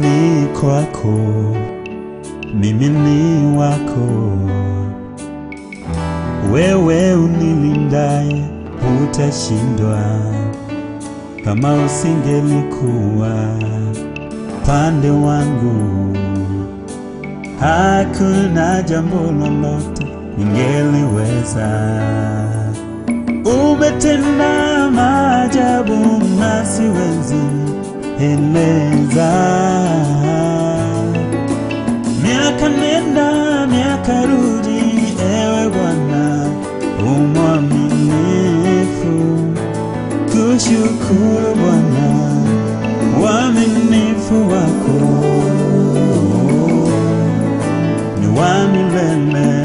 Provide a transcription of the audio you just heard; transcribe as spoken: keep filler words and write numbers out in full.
ni kwako, mimi ni wako. Wewe unilindaye utashindwa, kama usingelikuwa pande wangu, hakuna jambo lolote ningeliweza. Umetenda maajabu na siwezi eleza. Miaka nenda miaka rudi, ewe Bwana umwaminifu. Kushukuru Bwana uaminifu wako ni wa milele.